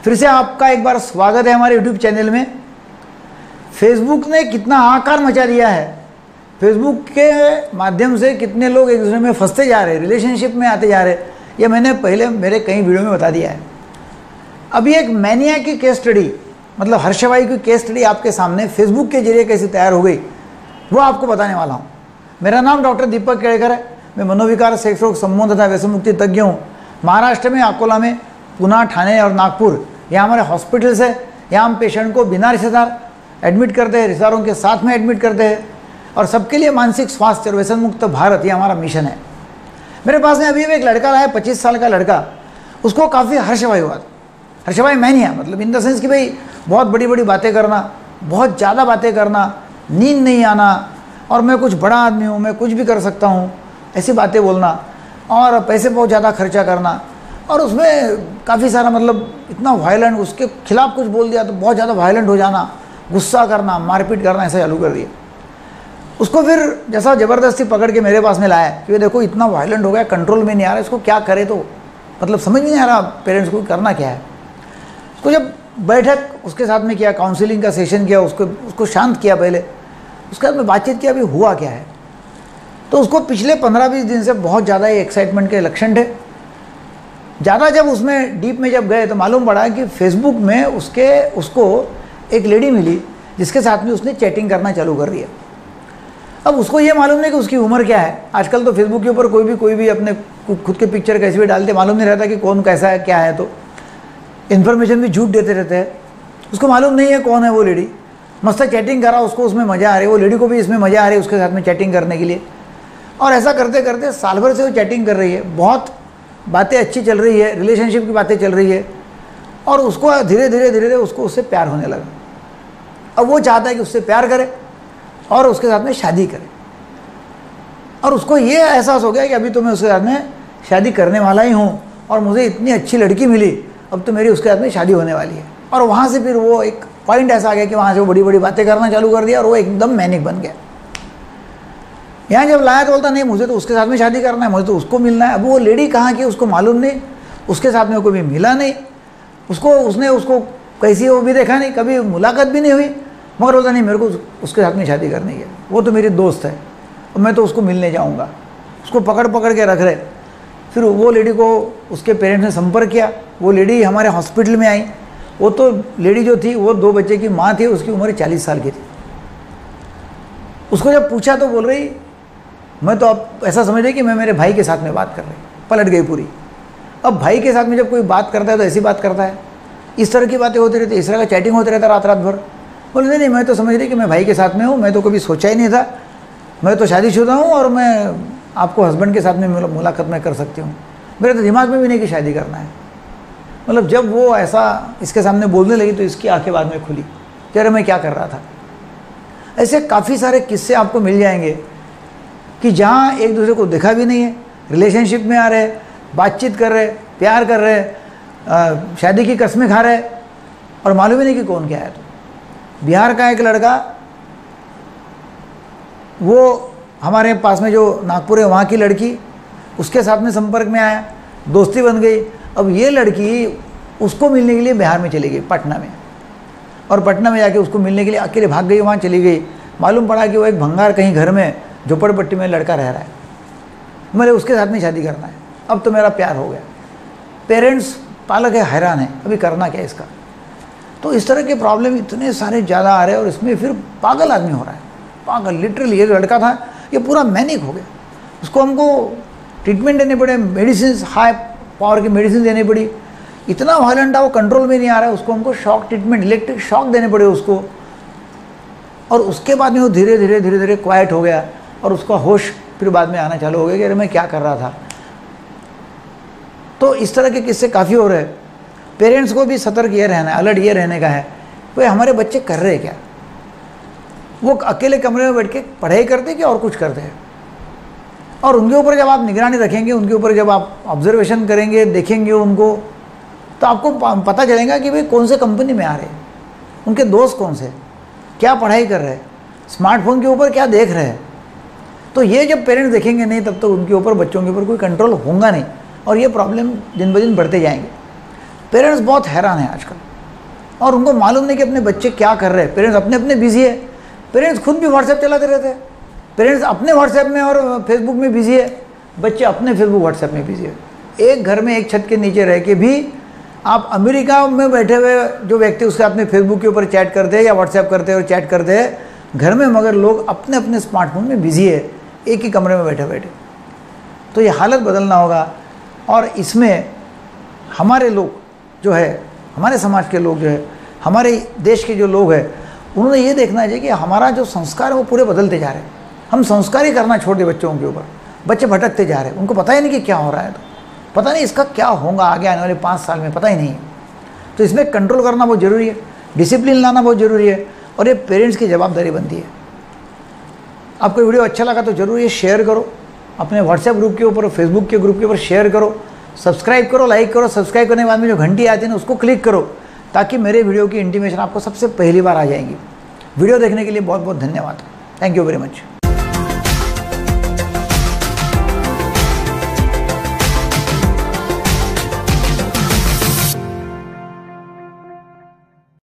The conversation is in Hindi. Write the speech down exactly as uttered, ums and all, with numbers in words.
फिर से आपका एक बार स्वागत है हमारे यूट्यूब चैनल में। फेसबुक ने कितना आकार मचा दिया है, फेसबुक के माध्यम से कितने लोग एक दूसरे में फंसते जा रहे हैं, रिलेशनशिप में आते जा रहे हैं, ये मैंने पहले मेरे कई वीडियो में बता दिया है। अभी एक मैनिया की केस स्टडी, मतलब हर्षभाई की केस स्टडी आपके सामने फेसबुक के जरिए कैसे तैयार हो गई, वो आपको बताने वाला हूँ। मेरा नाम डॉक्टर दीपक केड़कर है। मैं मनोविकार, सेक्स रोग, सम्मोहन तथा व्यसन मुक्ति तज्ञ हूँ। महाराष्ट्र में अकोला में, पुणे, ठाणे और नागपुर, यहाँ हमारे हॉस्पिटल्स है। यहाँ हम पेशेंट को बिना रिश्तेदार एडमिट करते हैं, रिश्तेदारों के साथ में एडमिट करते हैं, और सबके लिए मानसिक स्वास्थ्य और व्यसन मुक्त भारत, ये हमारा मिशन है। मेरे पास में अभी एक लड़का आया, पच्चीस साल का लड़का, उसको काफ़ी हर्षभाई हुआ। हर्षभाई मैनिया मतलब इन द सेंस कि भाई बहुत बड़ी बड़ी बातें करना, बहुत ज़्यादा बातें करना, नींद नहीं आना, और मैं कुछ बड़ा आदमी हूँ, मैं कुछ भी कर सकता हूँ, ऐसी बातें बोलना, और पैसे बहुत ज़्यादा खर्चा करना, और उसमें काफ़ी सारा मतलब इतना वायलेंट, उसके खिलाफ कुछ बोल दिया तो बहुत ज़्यादा वायलेंट हो जाना, गुस्सा करना, मारपीट करना, ऐसा चालू कर दिया। उसको फिर जैसा ज़बरदस्ती पकड़ के मेरे पास में लाया कि देखो इतना वायलेंट हो गया, कंट्रोल में नहीं आ रहा, इसको क्या करे, तो मतलब समझ में नहीं आ रहा पेरेंट्स को करना क्या है। उसको जब बैठक उसके साथ में किया, काउंसलिंग का सेशन किया, उसको उसको शांत किया, पहले उसके बाद में बातचीत किया, अभी हुआ क्या है। तो उसको पिछले पंद्रह बीस दिन से बहुत ज़्यादा ही एक्साइटमेंट के लक्षण थे। ज़्यादा जब उसमें डीप में जब गए तो मालूम पड़ा कि फेसबुक में उसके उसको एक लेडी मिली जिसके साथ में उसने चैटिंग करना चालू कर दिया। अब उसको ये मालूम नहीं कि उसकी उम्र क्या है। आजकल तो फेसबुक के ऊपर कोई भी कोई भी अपने खुद के पिक्चर कैसे भी डालते, मालूम नहीं रहता कि कौन कैसा है, क्या है, तो इन्फॉर्मेशन भी झूठ देते रहते हैं। उसको मालूम नहीं है कौन है वो लेडी। मस्त चैटिंग करा, उसको उसमें मज़ा आ रही है, वो लेडी को भी इसमें मज़ा आ रही है उसके साथ में चैटिंग करने के लिए। और ऐसा करते करते साल भर से वो चैटिंग कर रही है, बहुत बातें अच्छी चल रही है, रिलेशनशिप की बातें चल रही है, और उसको धीरे धीरे धीरे धीरे उसको उससे प्यार होने लगा। अब वो चाहता है कि उससे प्यार करे और उसके साथ में शादी करे, और उसको ये एहसास हो गया कि अभी तो मैं उसके साथ में शादी करने वाला ही हूँ, और मुझे इतनी अच्छी लड़की मिली, अब तो मेरी उसके साथ में शादी होने वाली है। और वहाँ से फिर वो एक पॉइंट ऐसा आ गया कि वहाँ से वो बड़ी बड़ी बातें करना चालू कर दिया, और वो एकदम मैनिक बन गया। यहाँ जब लाया तो बोलता नहीं, मुझे तो उसके साथ में शादी करना है, मुझे तो उसको मिलना है। अब वो लेडी कहाँ की उसको मालूम नहीं, उसके साथ में कोई भी मिला नहीं, उसको उसने उसको कैसी वो भी देखा नहीं, कभी मुलाकात भी नहीं हुई, मगर बोलता नहीं मेरे को उसके साथ में शादी करनी है, वो तो मेरी दोस्त है और मैं तो उसको मिलने जाऊँगा। उसको पकड़ पकड़ के रख रहे। फिर वो लेडी को उसके पेरेंट्स ने संपर्क किया, वो लेडी हमारे हॉस्पिटल में आई। वो तो लेडी जो थी वो दो बच्चे की माँ थी, उसकी उम्र चालीस साल की थी। उसको जब पूछा तो बोल रही मैं तो अब ऐसा समझ रही कि मैं मेरे भाई के साथ में बात कर रही, पलट गई पूरी। अब भाई के साथ में जब कोई बात करता है तो ऐसी बात करता है, इस तरह की बातें होती रहती, इस तरह का चैटिंग होता रहता रात रात भर। बोले नहीं नहीं, मैं तो समझ रही कि मैं भाई के साथ में हूँ, मैं तो कभी सोचा ही नहीं था, मैं तो शादीशुदा हूँ और मैं आपको हस्बैंड के साथ में मुलाकात में कर सकती हूँ, मेरे तो दिमाग में भी नहीं कि शादी करना है। मतलब जब वो ऐसा इसके सामने बोलने लगी तो इसकी आंखें बाद में खुली कि अरे मैं क्या कर रहा था। ऐसे काफ़ी सारे किस्से आपको मिल जाएंगे कि जहाँ एक दूसरे को देखा भी नहीं है, रिलेशनशिप में आ रहे, बातचीत कर रहे, प्यार कर रहे, आ, शादी की कस्में खा रहे, और मालूम ही नहीं कि कौन क्या है। तो बिहार का एक लड़का, वो हमारे पास में जो नागपुर है वहाँ की लड़की, उसके साथ में संपर्क में आया, दोस्ती बन गई। अब ये लड़की उसको मिलने के लिए बिहार में चली गई, पटना में, और पटना में जाके उसको मिलने के लिए अकेले भाग गई, वहाँ चली गई। मालूम पड़ा कि वो एक भंगार कहीं घर में झोपड़पट्टी में लड़का रह रहा है, मुझे उसके साथ में शादी करना है, अब तो मेरा प्यार हो गया। पेरेंट्स पालक है, हैरान है, अभी करना क्या इसका। तो इस तरह के प्रॉब्लम इतने सारे ज़्यादा आ रहे हैं, और इसमें फिर पागल आदमी हो रहा है, पागल लिटरली। ये लड़का था ये पूरा मैनिक हो गया, उसको हमको ट्रीटमेंट देने पड़े, मेडिसिन, हाई पावर की मेडिसिन देनी पड़ी, इतना वायलेंट था, वो कंट्रोल में नहीं आ रहा है, उसको हमको शॉक ट्रीटमेंट, इलेक्ट्रिक शॉक देने पड़े उसको। और उसके बाद में वो धीरे धीरे धीरे धीरे क्वाइट हो गया, और उसका होश फिर बाद में आना चालू हो गया कि अरे मैं क्या कर रहा था। तो इस तरह के किस्से काफ़ी हो रहे हैं। पेरेंट्स को भी सतर्क ये रहना है, अलर्ट ये रहने का है, भाई हमारे बच्चे कर रहे क्या, वो अकेले कमरे में बैठ के पढ़ाई करते कि और कुछ करते हैं। और उनके ऊपर जब आप निगरानी रखेंगे, उनके ऊपर जब आप ऑब्जर्वेशन करेंगे, देखेंगे उनको, तो आपको पता चलेगा कि भाई कौन से कंपनी में आ रहे हैं, उनके दोस्त कौन से, क्या पढ़ाई कर रहे हैं, स्मार्टफोन के ऊपर क्या देख रहे हैं। तो ये जब पेरेंट्स देखेंगे नहीं, तब तो उनके ऊपर, बच्चों के ऊपर कोई कंट्रोल होगा नहीं, और ये प्रॉब्लम दिन ब दिन बढ़ते जाएंगे। पेरेंट्स बहुत हैरान हैं आजकल, और उनको मालूम नहीं कि अपने बच्चे क्या कर रहे हैं। पेरेंट्स अपने अपने बिजी है, पेरेंट्स खुद भी व्हाट्सएप चलाते रहते हैं, पेरेंट्स अपने व्हाट्सएप में और फेसबुक में बिजी है, बच्चे अपने फेसबुक व्हाट्सएप में बिजी है। एक घर में एक छत के नीचे रह के भी आप अमेरिका में बैठे हुए जो व्यक्ति उसके अपने फेसबुक के ऊपर चैट करते हैं या व्हाट्सएप करते हैं और चैट करते हैं घर में, मगर लोग अपने अपने स्मार्टफोन में बिजी है, एक ही कमरे में बैठे बैठे। तो ये हालत बदलना होगा, और इसमें हमारे लोग जो है, हमारे समाज के लोग जो है, हमारे देश के जो लोग हैं, उन्होंने ये देखना चाहिए कि हमारा जो संस्कार है वो पूरे बदलते जा रहे हैं। हम संस्कार ही करना छोड़ दिए बच्चों के ऊपर, बच्चे भटकते जा रहे हैं, उनको पता ही नहीं कि क्या हो रहा है, तो पता नहीं इसका क्या होगा आगे आने वाले पाँच साल में, पता ही नहीं है। तो इसमें कंट्रोल करना बहुत ज़रूरी है, डिसिप्लिन लाना बहुत ज़रूरी है, और ये पेरेंट्स की जवाबदारी बनती है। आपको वीडियो अच्छा लगा तो ज़रूर ये शेयर करो, अपने व्हाट्सएप ग्रुप के ऊपर, फेसबुक के ग्रुप के ऊपर शेयर करो, सब्सक्राइब करो, लाइक करो। सब्सक्राइब करने के बाद में जो घंटी आती है ना उसको क्लिक करो, ताकि मेरे वीडियो की इंटीमेशन आपको सबसे पहली बार आ जाएंगी। वीडियो देखने के लिए बहुत बहुत धन्यवाद। Thank you very much.